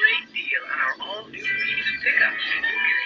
great deal on our all-new Beast pickup. You can